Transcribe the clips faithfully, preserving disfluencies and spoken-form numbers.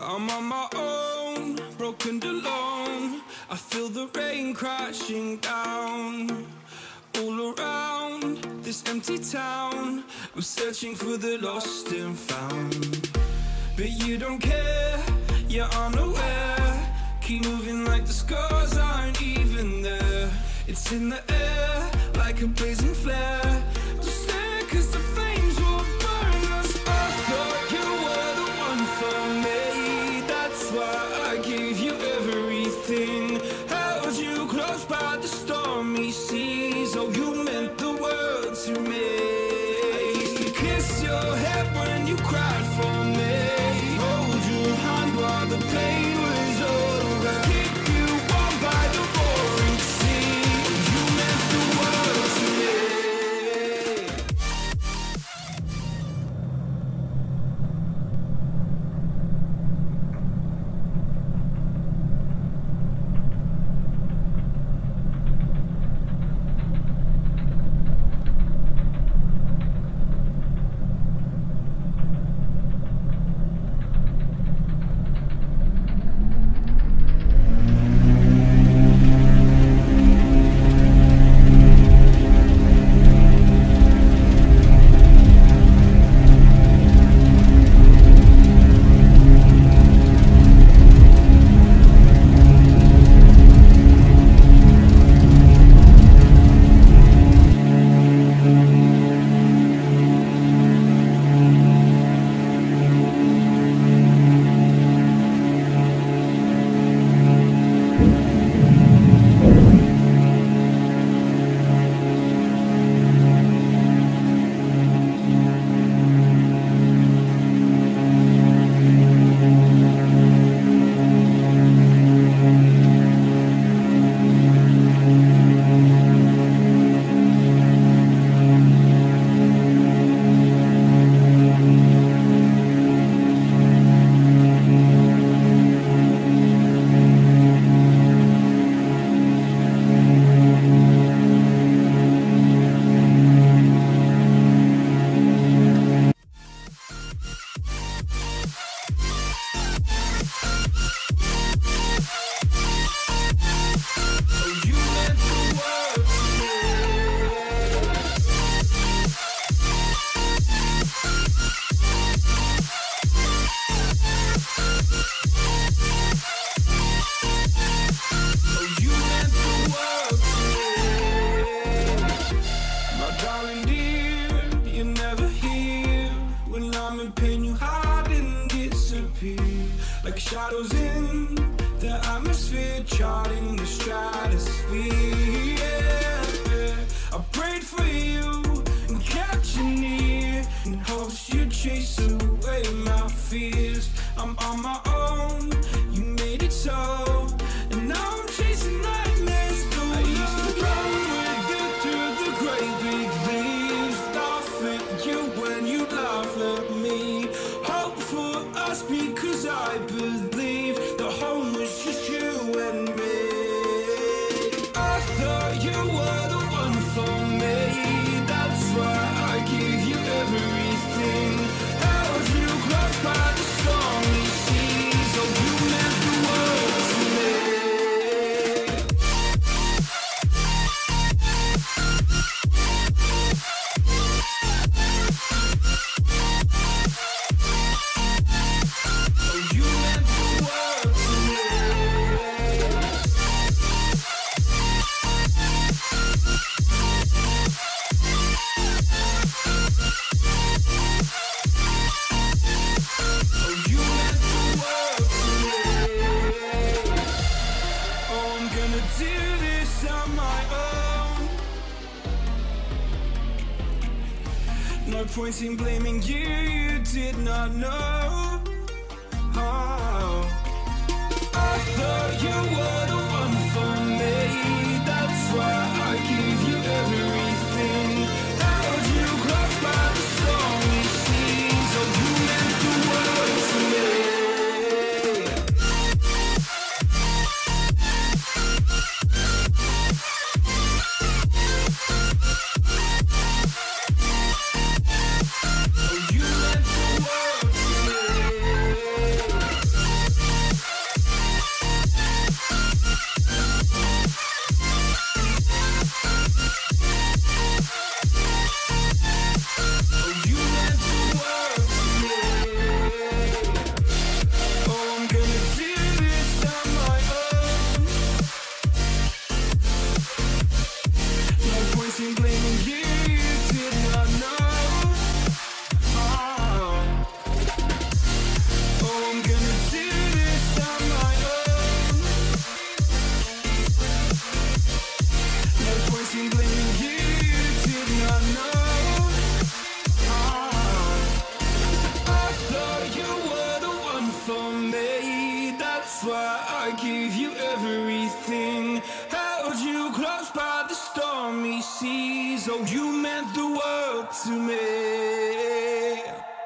I'm on my own, broken and alone. I feel the rain crashing down all around this empty town. I'm searching for the lost and found, but you don't care, you're unaware. Keep moving like the scars aren't even there. It's in the air like a blazing flare. Just stare, cause the flames will burn us. I thought you were the one for me, that's why I gave you everything. Held you close by the stormy seas. Oh, you meant the world to me. I used to kiss your head when you cried for me, hold your hand while the pain was over, keep you warm by the roaring sea. You meant the world to me. Like shadows in the atmosphere, charting the stratosphere. Yeah. I prayed for you and kept you near in hopes you'd chase away my fears. I'm on my own, you made it so, and now I'm chasing nightmares. I used to run with you through the great big leaves, laugh at you when you laugh at me, hope for us because I believe the home was just you and me. I thought you were the one for me, that's why I gave you everything. Held you close by the stormy seas. Oh, you meant the world to me. No point in blaming you, you did not know. Oh, I thought you were the one for me, that's why I gave you everything. Held you close by the stormy seas. Oh, you meant the world to me. Oh, you meant the world to me. I gave you everything. Held you close by the stormy seas. Oh, you meant the world to me.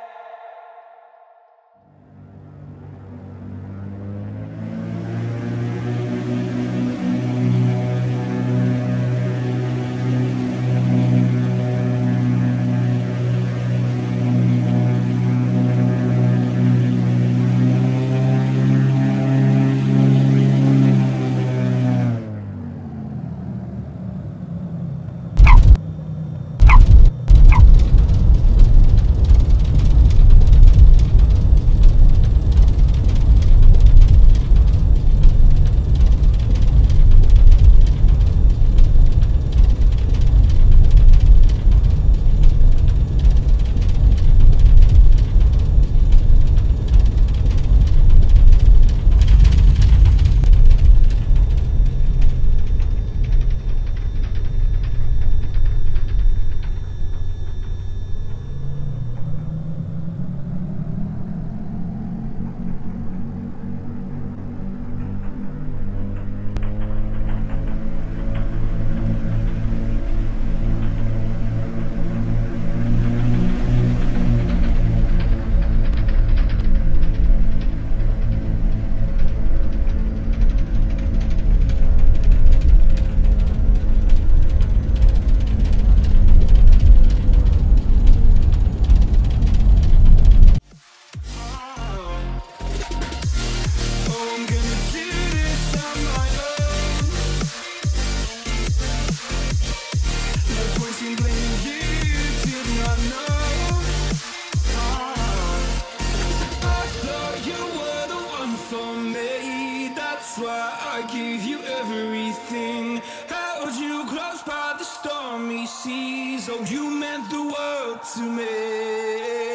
I gave you everything. Held you close by the stormy seas. Oh, you meant the world to me.